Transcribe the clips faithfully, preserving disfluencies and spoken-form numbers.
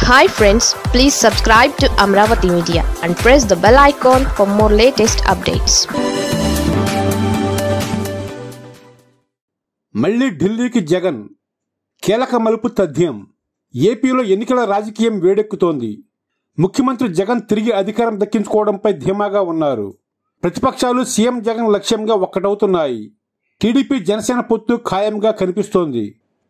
Hi friends, please subscribe to Amaravathi Media and press the bell icon for more latest updates. మళ్ళీ ఢిల్లీకి జగన్ కీలక మలుపు తథ్యం. ఏపీలో ఎన్నికల రాజకీయం వేడెక్కుతోంది. ముఖ్యమంత్రి జగన్ తిరిగి అధికారం దక్కించుకోవడంపై ధీమాగా ఉన్నారు. ప్రతిపక్షాలు సీఎం జగన్ లక్ష్యంగా ఒక్కటవుతున్నాయి. టీడీపీ జనసేన పొత్తు ఖాయంగా కనిపిస్తోంది.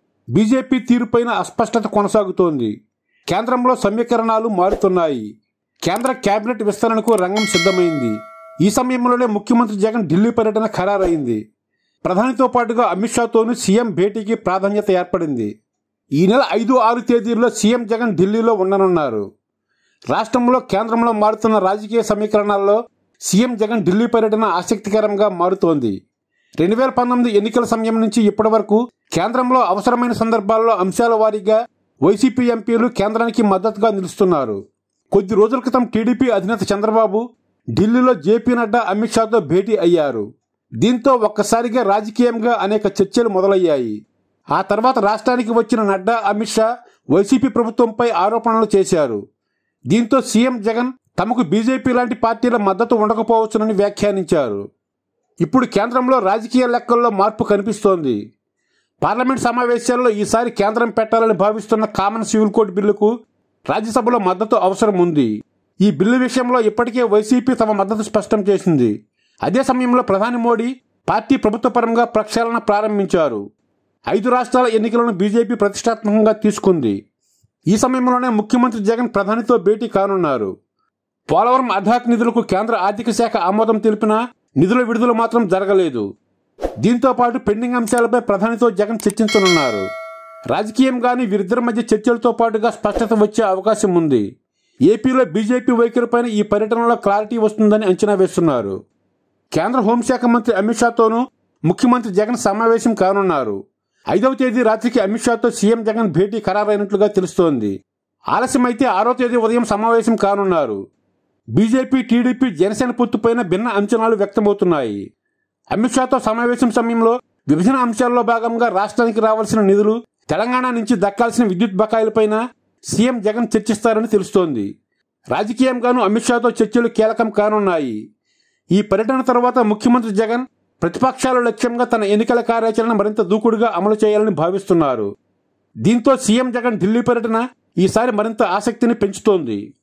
బీజేపీ తీరుపైన అస్పష్టత కొనసాగుతోంది. కేంద్రంలో సమీకరణాలు మారుతున్నాయి. కేంద్ర కేబినెట్ విస్తరణకు రంగం సిద్ధమైంది. ఈ సమయంలోనే ముఖ్యమంత్రి జగన్ ఢిల్లీ పర్యటన ఖరారైంది. ప్రధానితో పాటుగా అమిత్ షాతోనూ సీఎం భేటీకి ప్రాధాన్యత ఏర్పడింది. ఈ నెల ఐదు ఆరు తేదీల్లో సీఎం జగన్ ఢిల్లీలో ఉండనున్నారు. రాష్ట్రంలో కేంద్రంలో మారుతున్న రాజకీయ సమీకరణాల్లో సీఎం జగన్ ఢిల్లీ పర్యటన ఆసక్తికరంగా మారుతోంది. రెండు వేల పంతొమ్మిది ఎన్నికల సమయం నుంచి ఇప్పటి వరకు కేంద్రంలో అవసరమైన సందర్భాల్లో అంశాల వారీగా వైసీపీ ఎంపీలు కేంద్రానికి మద్దతుగా నిలుస్తున్నారు. కొద్ది రోజుల క్రితం టీడీపీ అధినేత చంద్రబాబు ఢిల్లీలో జేపీ నడ్డా అమిత్ షాతో భేటీ అయ్యారు. దీంతో ఒక్కసారిగా రాజకీయంగా అనేక చర్చలు మొదలయ్యాయి. ఆ తర్వాత రాష్ట్రానికి వచ్చిన నడ్డా అమిత్ షా వైసీపీ ప్రభుత్వంపై ఆరోపణలు చేశారు. దీంతో సీఎం జగన్ తమకు బీజేపీ లాంటి పార్టీల మద్దతు ఉండకపోవచ్చునని వ్యాఖ్యానించారు. ఇప్పుడు కేంద్రంలో రాజకీయ లెక్కల్లో మార్పు కనిపిస్తోంది. పార్లమెంట్ సమావేశాల్లో ఈసారి కేంద్రం పెట్టాలని భావిస్తున్న కామన్ సివిల్ కోడ్ బిల్లుకు రాజ్యసభలో మద్దతు అవసరం ఉంది. ఈ బిల్లు విషయంలో ఇప్పటికే వైసీపీ తమ మద్దతు స్పష్టం చేసింది. అదే సమయంలో ప్రధాని మోడీ పార్టీ ప్రభుత్వపరంగా ప్రక్షాళన ప్రారంభించారు. ఐదు రాష్ట్రాల ఎన్నికలను బీజేపీ ప్రతిష్టాత్మకంగా తీసుకుంది. ఈ సమయంలోనే ముఖ్యమంత్రి జగన్ ప్రధానితో భేటీ కానున్నారు. పోలవరం అధాక్ నిధులకు కేంద్ర ఆర్థిక శాఖ ఆమోదం తెలిపినా నిధుల విడుదల మాత్రం జరగలేదు. దీంతో పాటు పెండింగ్ అంశాలపై ప్రధానితో జగన్ చర్చించనున్నారు. రాజకీయంగాని వీరిద్దరి మధ్య చర్చలతో పాటుగా స్పష్టత వచ్చే అవకాశం ఉంది. ఏపీలో బీజేపీ వైఖరిపైన ఈ పర్యటనలో క్లారిటీ వస్తుందని అంచనా వేస్తున్నారు. కేంద్ర హోంశాఖ మంత్రి అమిత్ షాతోనూ ముఖ్యమంత్రి జగన్ సమావేశం కానున్నారు. ఐదవ తేదీ రాత్రికి అమిత్ షాతో సీఎం జగన్ భేటీ ఖరారైనట్లుగా తెలుస్తోంది. ఆలస్యమైతే ఆరో తేదీ ఉదయం సమావేశం కానున్నారు. బీజేపీ టీడీపీ జనసేన పొత్తుపైన భిన్న అంచనాలు వ్యక్తమవుతున్నాయి. అమిత్ షాతో సమావేశం సమయంలో విభజన అంశాల్లో భాగంగా రాష్ట్రానికి రావాల్సిన నిధులు, తెలంగాణ నుంచి దక్కాల్సిన విద్యుత్ బకాయిలపైన సీఎం జగన్ చర్చిస్తారని తెలుస్తోంది. రాజకీయంగానూ అమిత్ షాతో చర్చలు కీలకం కానున్నాయి. ఈ పర్యటన తర్వాత ముఖ్యమంత్రి జగన్ ప్రతిపక్షాల లక్ష్యంగా తన ఎన్నికల కార్యాచరణ మరింత దూకుడుగా అమలు చేయాలని భావిస్తున్నారు. దీంతో సీఎం జగన్ ఢిల్లీ పర్యటన ఈసారి మరింత ఆసక్తిని పెంచుతోంది.